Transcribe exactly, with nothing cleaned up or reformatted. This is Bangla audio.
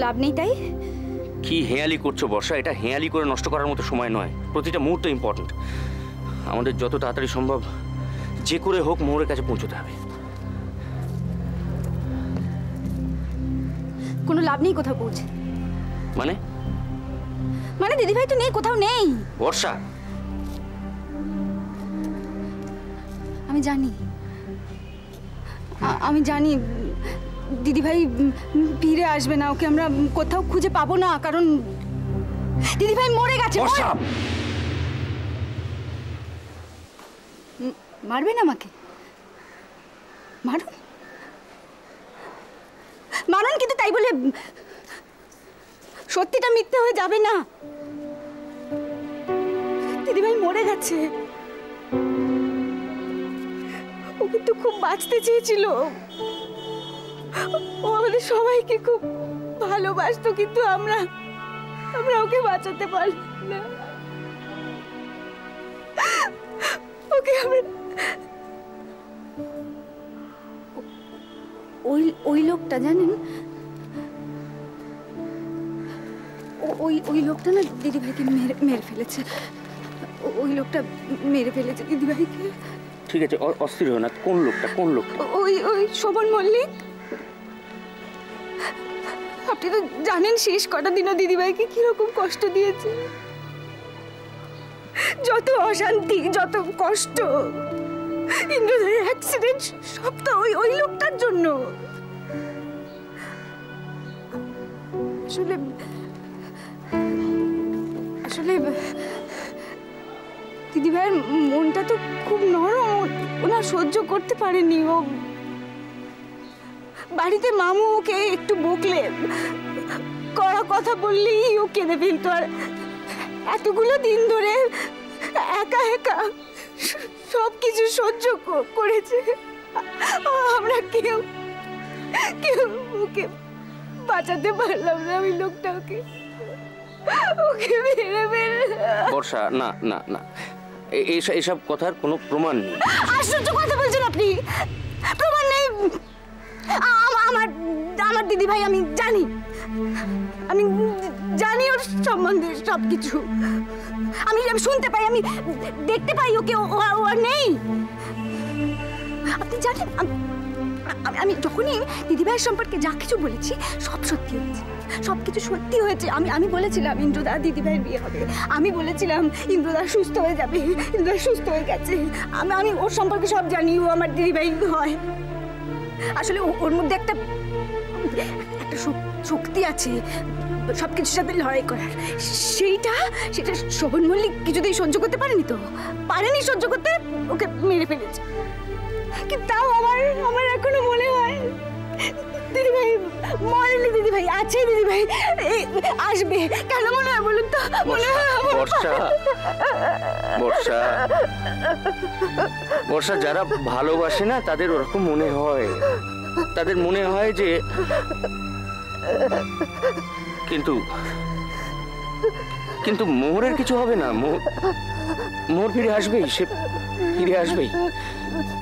লাভ নেই তাই? কি হেয়ালি করছো বর্ষা? এটা হেয়ালি করে নষ্ট করার মতো সময় নয়। প্রতিটা মুহূর্ত ইম্পর্টেন্ট। আমাদের যত তাড়াতাড়ি সম্ভব যে করে হোক মোহরের কাছে পৌঁছতে হবে। কোনো লাভ নেই কোথাও পৌঁছে। মানে? মানে দিদিভাই তো নেই, কোথাও নেই। বর্ষা, আমি জানি, আমি জানি দিদিভাই ফিরে আসবে না। ওকে আমরা কোথাও খুঁজে পাবো না, কারণ দিদিভাই মরে গেছে। মারবেন আমাকে? মারুন, মারুন, কিন্তু তাই বলে সত্যিটা মিথ্যে হয়ে যাবে না। দিদিভাই মরে গেছে। ও কিন্তু খুব বাঁচতে চেয়েছিল। ও আমাদের সবাইকে খুব ভালোবাসতো, কিন্তু আমরা আমরা ওকে বাঁচাতে পারলাম না। ওকে আমরা ওই ওই লোকটা জানেন, ওই ওই লোকটা না দিদিভাইকে মেরে মেরে ফেলেছে। ওই লোকটা মেরে ফেলেছে দিদিভাইকে। ঠিক আছে, অস্থির হো না। কোন লোকটা? কোন লোকটা? ওই ওই শোভন মল্লিক। আপনি তো জানেন শেষ কটা দিনও দিদিভাইকে কিরকম কষ্ট দিয়েছে। যত অশান্তি, যত কষ্ট, ইন্দ্রধরের অ্যাক্সিডেন্ট, সব তো ওই ওই লোকটার জন্য। আসলে আসলে দিদিভাইয়ের মনটা তো খুব নরম, ওনা সহ্য করতে পারেনি। ও বাড়িতে মামু ওকে একটু বকলে, কড়া কথা বললেই ও কেঁদে ফেলতো। আর এতগুলো দিন ধরে একা একা সব কিছু সহ্য করেছে। আমরা কেউ কেউ ওকে বাঁচাতে পারলাম না। ওই লোকটা ওকে ওকে মেরে মেরে। বর্ষা, না না না, এইসব কথার কোনো প্রমাণ নেই। আশ্চর্য কথা বলছেন আপনি। প্রমাণ নেই? আমার আমার দিদি ভাই, আমি জানি, আমি জানি ওর সম্বন্ধে সবকিছু। আমি আমি শুনতে পাই, আমি দেখতে পাই ওকে। ও আর নেই। আপনি জানেন, আমি যখনই দিদিভাইয়ের সম্পর্কে যা কিছু বলেছি সব সত্যি হয়েছে, সবকিছু সত্যি হয়েছে। আমি আমি বলেছিলাম ইন্দ্রদা দিদিভাইয়ের বিয়ে হবে। আমি বলেছিলাম ইন্দ্রদা সুস্থ হয়ে যাবে। ইন্দ্রদা সুস্থ হয়ে গেছে। আমি আমি ওর সম্পর্কে সব জানি। ও আমার দিদিভাই হয়। আসলে ওর মধ্যে একটা একটা শক্তি আছে সবকিছুর সাথে লড়াই করার। সেইটা সেটা শোভন মল্লিক কিছুতেই সহ্য করতে পারেনি। তো পারেনি সহ্য করতে, ওকে মেরে ফেলেছে। কিন্তু তাও আমার আমার এখনো মনে হয় দিদিভাই মরেনি, দিদিভাই আছে, দিদিভাই আসবে। কেন মনে হয় বলুন তো? মনে হয় বর্ষা, বর্ষা, বর্ষা, যারা ভালোবাসে না তাদের ওরকম মনে হয়। তাদের মনে হয় যে, কিন্তু কিন্তু মোহরের কিছু হবে না। মোহর ফিরে আসবেই, সে ফিরে আসবেই।